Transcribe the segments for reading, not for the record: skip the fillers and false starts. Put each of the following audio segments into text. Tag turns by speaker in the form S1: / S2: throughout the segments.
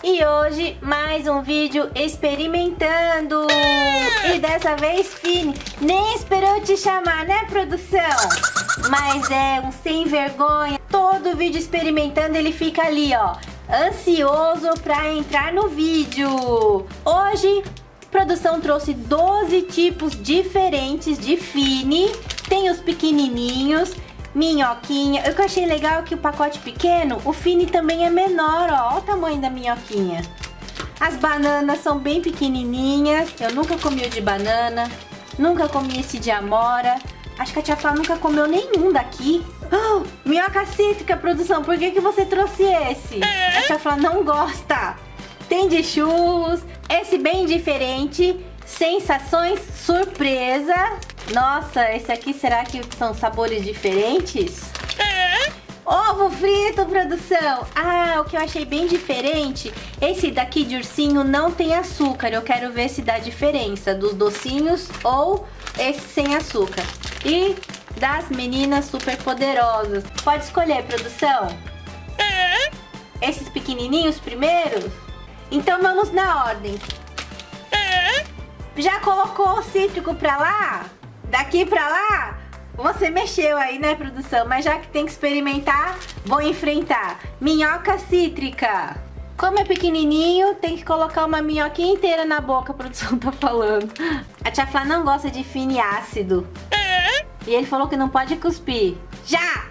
S1: E hoje mais um vídeo experimentando. E dessa vez, Fini nem esperou te chamar, né, produção? Mas é um sem vergonha. Todo vídeo experimentando ele fica ali, ó, ansioso pra entrar no vídeo. Hoje a produção trouxe 12 tipos diferentes de Fini. Tem os pequenininhos, minhoquinha. O que eu achei legal é que o pacote pequeno, o Fini também é menor, ó. Olha o tamanho da minhoquinha. As bananas são bem pequenininhas. Eu nunca comi o de banana, nunca comi esse de amora. Acho que a tia Flá nunca comeu nenhum daqui. Oh, minhoca cítrica, produção, por que você trouxe esse? A tia Flá não gosta. Tem de churros, esse bem diferente, sensações surpresa. Nossa, esse aqui será que são sabores diferentes? Ovo frito, produção. Ah, o que eu achei bem diferente, esse daqui de ursinho não tem açúcar. Eu quero ver se dá diferença dos docinhos ou esse sem açúcar. E das meninas super poderosas. Pode escolher, produção. Esses pequenininhos primeiro? Então vamos na ordem. Já colocou o cítrico pra lá? Daqui pra lá? Você mexeu aí, né, produção? Mas já que tem que experimentar, vou enfrentar. Minhoca cítrica. Como é pequenininho, tem que colocar uma minhoquinha inteira na boca, a produção tá falando. A tia Flá não gosta de Fini ácido. E ele falou que não pode cuspir. Já!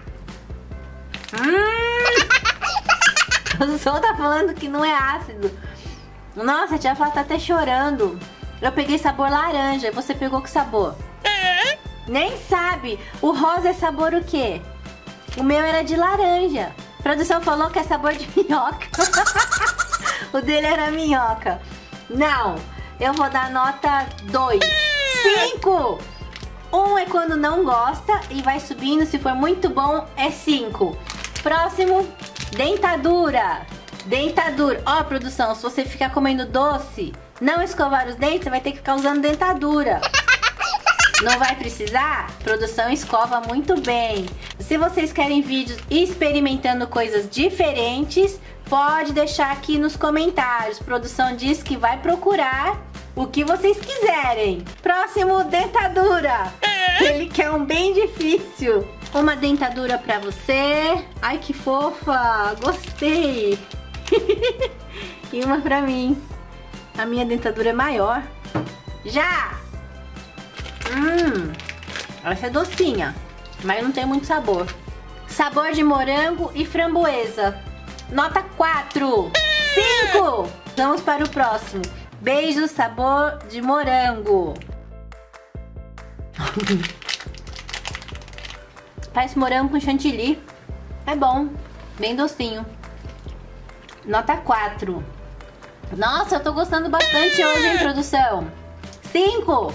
S1: A produção tá falando que não é ácido. Nossa, a tia Flá tá até chorando. Eu peguei sabor laranja. Você pegou que sabor? Nem sabe. O rosa é sabor o quê? O meu era de laranja. A produção falou que é sabor de minhoca. O dele era minhoca. Não, eu vou dar nota 2. 5. 1 é quando não gosta e vai subindo. Se for muito bom, é 5. Próximo, dentadura. Dentadura. Ó, produção, se você ficar comendo doce, não escovar os dentes, você vai ter que ficar usando dentadura. Não vai precisar? A produção escova muito bem. Se vocês querem vídeos experimentando coisas diferentes, pode deixar aqui nos comentários. A produção diz que vai procurar o que vocês quiserem. Próximo, dentadura. Ele quer um bem difícil. Uma dentadura pra você. Ai, que fofa. Gostei. E uma pra mim. A minha dentadura é maior. Já! Essa é docinha, mas não tem muito sabor. Sabor de morango e framboesa. Nota 4. 5. Vamos para o próximo. Beijo sabor de morango. Parece morango com chantilly. É bom, bem docinho. Nota 4. Nossa, eu tô gostando bastante hoje, hein, produção? 5.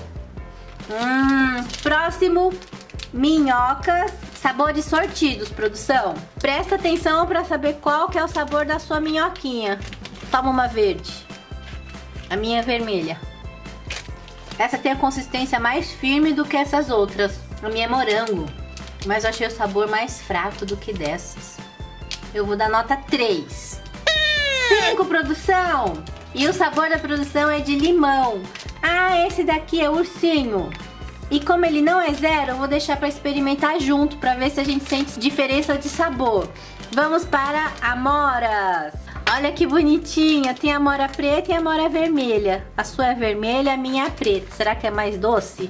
S1: Próximo, minhocas, sabores sortidos, produção. Presta atenção pra saber qual que é o sabor da sua minhoquinha. Toma uma verde. A minha é vermelha. Essa tem a consistência mais firme do que essas outras. A minha é morango, mas eu achei o sabor mais fraco do que dessas. Eu vou dar nota 3. 5, produção. E o sabor da produção é de limão. Ah, esse daqui é ursinho. E como ele não é 0, eu vou deixar para experimentar junto, para ver se a gente sente diferença de sabor. Vamos para amoras. Olha que bonitinha. Tem amora preta e amora vermelha. A sua é vermelha, a minha é preta. Será que é mais doce?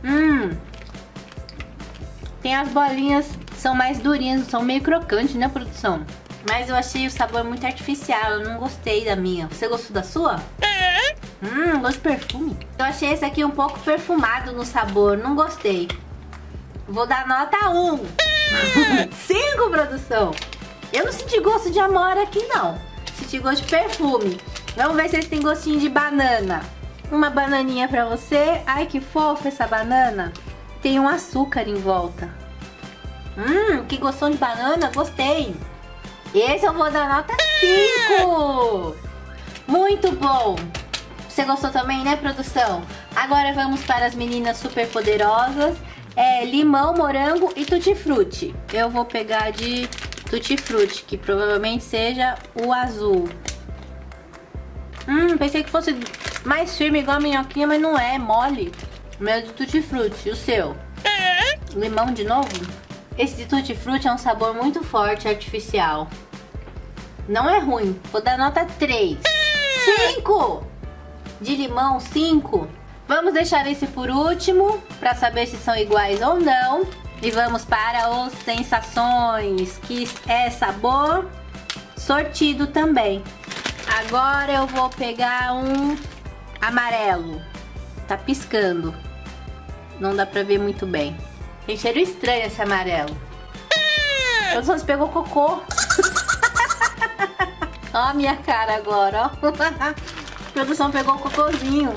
S1: Tem as bolinhas, são mais durinhas, são meio crocantes, né, produção? Mas eu achei o sabor muito artificial, eu não gostei da minha. Você gostou da sua? Gosto de perfume. Eu achei esse aqui um pouco perfumado no sabor, não gostei. Vou dar nota 1. 5, produção. Eu não senti gosto de amora aqui, não. Senti gosto de perfume. Vamos ver se eles têm gostinho de banana. Uma bananinha pra você. Ai, que fofa essa banana. Tem um açúcar em volta. Que gostou de banana, gostei. Esse eu vou dar nota 5. Muito bom. Você gostou também, né, produção? Agora vamos para as meninas super poderosas. Limão, morango e tutti-frutti. Eu vou pegar de tutti-frutti, que provavelmente seja o azul. Pensei que fosse mais firme igual a minhoquinha, mas não é, mole. O meu é de tutti-frutti, o seu? Limão de novo? Esse de tutti-frutti é um sabor muito forte, artificial. Não é ruim, vou dar nota 3. 5! De limão, 5. Vamos deixar esse por último, para saber se são iguais ou não. E vamos para os sensações, que é sabor sortido também. Agora eu vou pegar um amarelo. Tá piscando. Não dá pra ver muito bem. Tem cheiro estranho esse amarelo. A produção, você pegou cocô. Ó a minha cara agora, ó. A produção pegou o cocôzinho.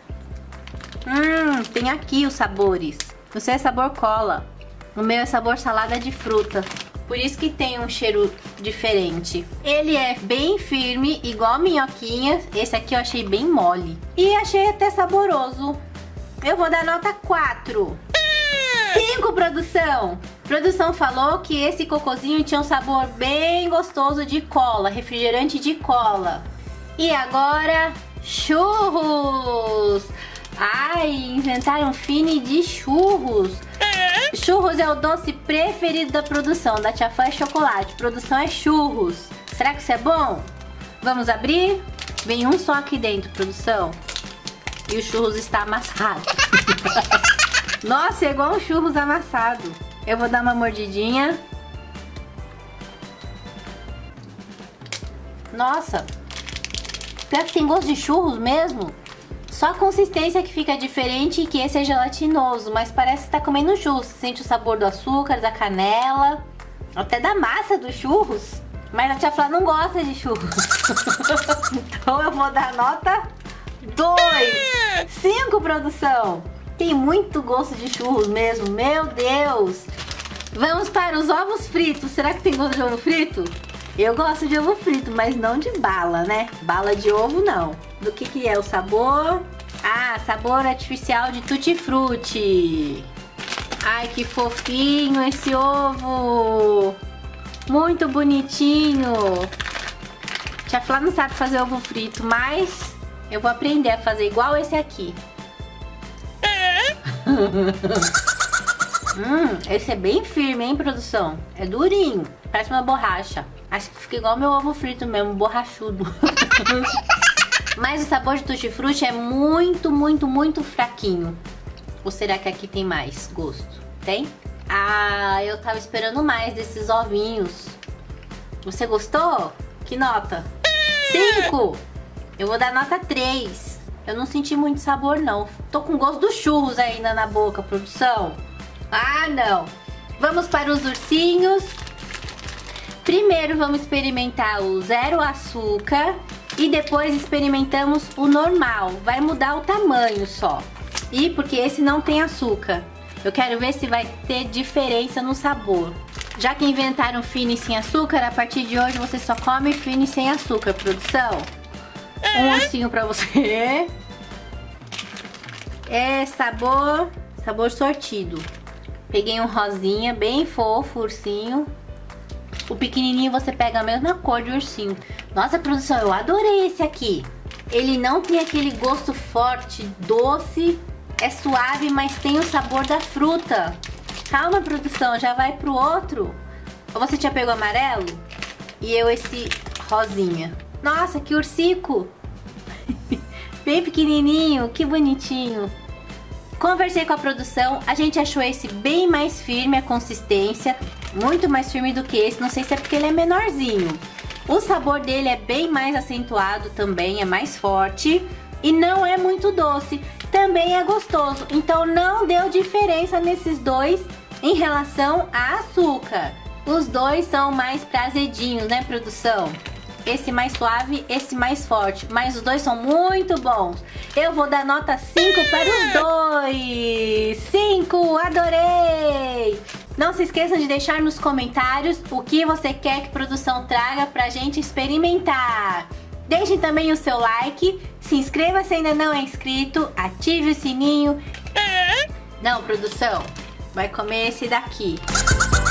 S1: Tem aqui os sabores. O seu é sabor cola. O meu é sabor salada de fruta. Por isso que tem um cheiro diferente. Ele é bem firme, igual minhoquinha. Esse aqui eu achei bem mole. E achei até saboroso. Eu vou dar nota 4. 5, produção. Produção falou que esse cocôzinho tinha um sabor bem gostoso de cola. Refrigerante de cola. E agora, churros. Ai, inventaram Fini de churros. Churros é o doce preferido da produção. Da Tia Fã é chocolate, produção é churros. Será que isso é bom? Vamos abrir? Vem um só aqui dentro, produção. E o churros está amassado. Nossa, é igual um churros amassado. Eu vou dar uma mordidinha. Nossa, pior que tem gosto de churros mesmo. Só a consistência que fica diferente e que esse é gelatinoso, mas parece que tá comendo churros. Você sente o sabor do açúcar, da canela, até da massa dos churros. Mas a Tia Flá não gosta de churros. Então eu vou dar nota 2. 5, produção. Tem muito gosto de churros mesmo, meu Deus. Vamos para os ovos fritos. Será que tem gosto de ovo frito? Eu gosto de ovo frito, mas não de bala, né? Bala de ovo, não. Do que é o sabor? Ah, sabor artificial de tutti-frutti. Ai, que fofinho esse ovo. Muito bonitinho. Tia Flá não sabe fazer ovo frito, mas eu vou aprender a fazer igual esse aqui. Esse é bem firme, hein, produção? É durinho, parece uma borracha. Acho que fica igual meu ovo frito mesmo, borrachudo. Mas o sabor de tutti-frutti é muito, muito, muito fraquinho. Ou será que aqui tem mais gosto? Tem? Ah, eu tava esperando mais desses ovinhos. Você gostou? Que nota? 5! Eu vou dar nota 3. Eu não senti muito sabor, não. Tô com gosto dos churros ainda na boca, produção. Ah, não. Vamos para os ursinhos. Primeiro vamos experimentar o zero açúcar e depois experimentamos o normal. Vai mudar o tamanho só. E porque esse não tem açúcar. Eu quero ver se vai ter diferença no sabor. Já que inventaram Fini sem açúcar, a partir de hoje você só come Fini sem açúcar, produção. Um ursinho pra você. É sabor sortido. Peguei um rosinha, bem fofo, ursinho. O pequenininho você pega a mesma cor de ursinho. Nossa, produção, eu adorei esse aqui. Ele não tem aquele gosto forte, doce. É suave, mas tem o sabor da fruta. Calma, produção, já vai pro outro. Ou você já pegou amarelo? E eu esse rosinha. Nossa, que ursico. Bem pequenininho, que bonitinho. Conversei com a produção, a gente achou esse bem mais firme, a consistência. Muito mais firme do que esse, não sei se é porque ele é menorzinho. O sabor dele é bem mais acentuado também, é mais forte. E não é muito doce, também é gostoso. Então não deu diferença nesses dois em relação a açúcar. Os dois são mais pra azedinhos, né, produção? Esse mais suave, esse mais forte. Mas os dois são muito bons. Eu vou dar nota 5 para os dois. 5, adorei! Não se esqueçam de deixar nos comentários o que você quer que a produção traga pra gente experimentar. Deixem também o seu like, se inscreva se ainda não é inscrito, ative o sininho. Não, produção, vai comer esse daqui.